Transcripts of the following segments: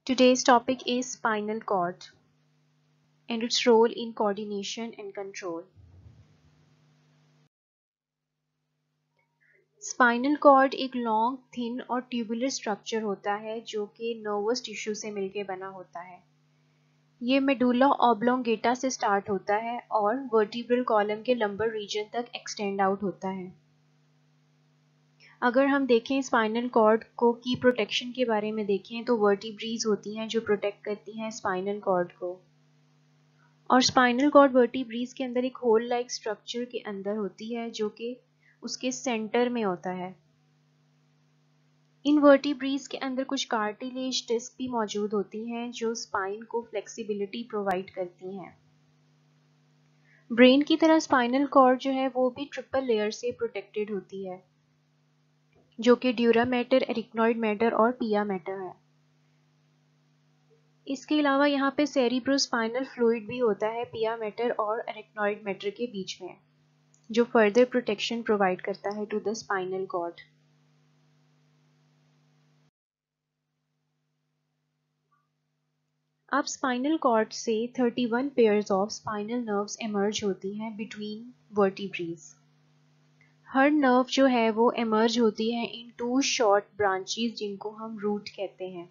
Today's topic is spinal cord and its role in coordination and control. Spinal cord एक long, thin और tubular structure होता है जो कि नर्वस टिश्यू से मिलकर बना होता है। ये मेडुला ऑब्लोंगेटा से स्टार्ट होता है और वर्टिब्रल कॉलम के लंबर रीजन तक एक्सटेंड आउट होता है। अगर हम देखें स्पाइनल कॉर्ड को की प्रोटेक्शन के बारे में देखें तो वर्टिब्रीज होती हैं जो प्रोटेक्ट करती हैं स्पाइनल कॉर्ड को, और स्पाइनल कॉर्ड वर्टिब्रीज के अंदर एक होल लाइक स्ट्रक्चर के अंदर होती है जो कि उसके सेंटर में होता है। इन वर्टिब्रीज के अंदर कुछ कार्टिलेज डिस्क भी मौजूद होती हैं जो स्पाइन को फ्लेक्सिबिलिटी प्रोवाइड करती हैं। ब्रेन की तरह स्पाइनल कॉर्ड जो है वो भी ट्रिपल लेयर से प्रोटेक्टेड होती है जो कि ड्यूरा मैटर, एरिकनॉइड मैटर और पिया मैटर है। इसके अलावा यहाँ पे सेरिब्रोस्पाइनल फ्लूइड भी होता है पिया मैटर और एरिकनॉइड मैटर के बीच में, जो फर्दर प्रोटेक्शन प्रोवाइड करता है टू द स्पाइनल कॉर्ड। अब स्पाइनल कॉर्ड से 31 pairs of spinal nerves emerge होती हैं बिटवीन वर्टिब्रीज। हर नर्व जो है वो एमर्ज होती है इन 2 शॉर्ट ब्रांचेस जिनको हम रूट कहते हैं।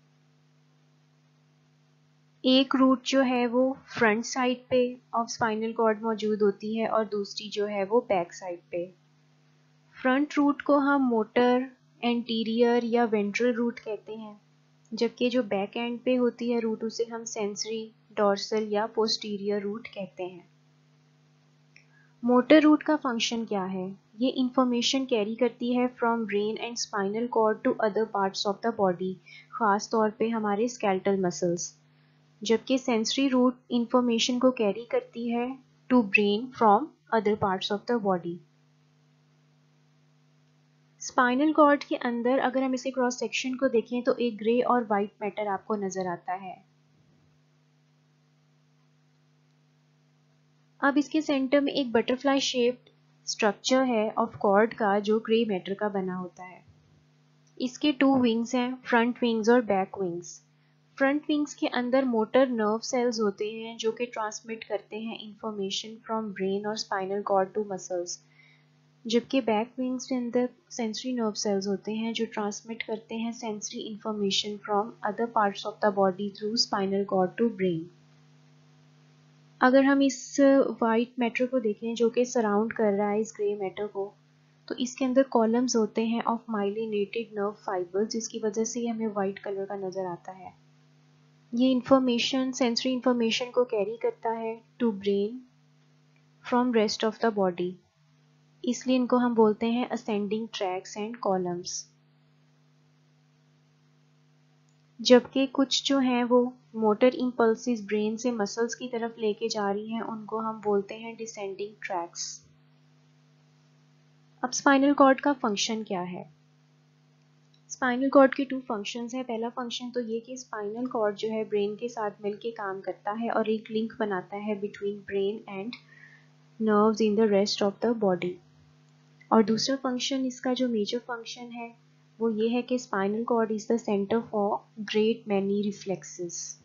एक रूट जो है वो फ्रंट साइड पे ऑफ स्पाइनल कॉर्ड मौजूद होती है और दूसरी जो है वो बैक साइड पे। फ्रंट रूट को हम मोटर, एंटीरियर या वेंट्रल रूट कहते हैं, जबकि जो बैक एंड पे होती है रूट उसे हम सेंसरी, डॉर्सल या पोस्टीरियर रूट कहते हैं। मोटर रूट का फंक्शन क्या है? ये इंफॉर्मेशन कैरी करती है from brain and spinal cord to other parts of the body, खास तौर पे हमारे स्केलेटल मसल्स, जबकि सेंसरी रूट इंफॉर्मेशन को कैरी करती है to brain from other parts of the body. Spinal cord के अंदर अगर हम इसे क्रॉस सेक्शन को देखें तो एक ग्रे और वाइट मैटर आपको नजर आता है। अब इसके सेंटर में एक बटरफ्लाई शेप्ड स्ट्रक्चर है ऑफ कॉर्ड का जो ग्रे मैटर का बना होता है। इसके 2 विंग्स हैं, फ्रंट विंग्स और बैक विंग्स। फ्रंट विंग्स के अंदर मोटर नर्व सेल्स होते हैं जो कि ट्रांसमिट करते हैं इंफॉर्मेशन फ्रॉम ब्रेन और स्पाइनल कॉर्ड टू मसल्स, जबकि बैक विंग्स के अंदर सेंसरी नर्व सेल्स होते हैं जो ट्रांसमिट करते हैं sensory information from other parts of the body through spinal cord to brain. अगर हम इस वाइट मैटर को देखें जो कि सराउंड कर रहा है इस ग्रे मैटर को, तो इसके अंदर कॉलम्स होते हैं ऑफ माइलिनेटेड नर्व फाइबर्स, जिसकी वजह से हमें वाइट कलर का नजर आता है। ये इंफॉर्मेशन, सेंसरी इंफॉर्मेशन को कैरी करता है to brain from rest of the body, इसलिए इनको हम बोलते हैं असेंडिंग ट्रैक्स एंड कॉलम्स। जबकि कुछ जो हैं वो मोटर इंपल्सिस ब्रेन से मसल्स की तरफ लेके जा रही हैं, उनको हम बोलते हैं डिसेंडिंग ट्रैक्स। अब स्पाइनल कॉर्ड का फंक्शन क्या है? स्पाइनल कॉर्ड के 2 फंक्शंस हैं। पहला फंक्शन तो ये कि स्पाइनल कॉर्ड जो है ब्रेन के साथ मिलके काम करता है और एक लिंक बनाता है between brain and nerves in the rest of the body. और दूसरा फंक्शन, इसका जो मेजर फंक्शन है वो ये है कि spinal cord is the centre for great many reflexes.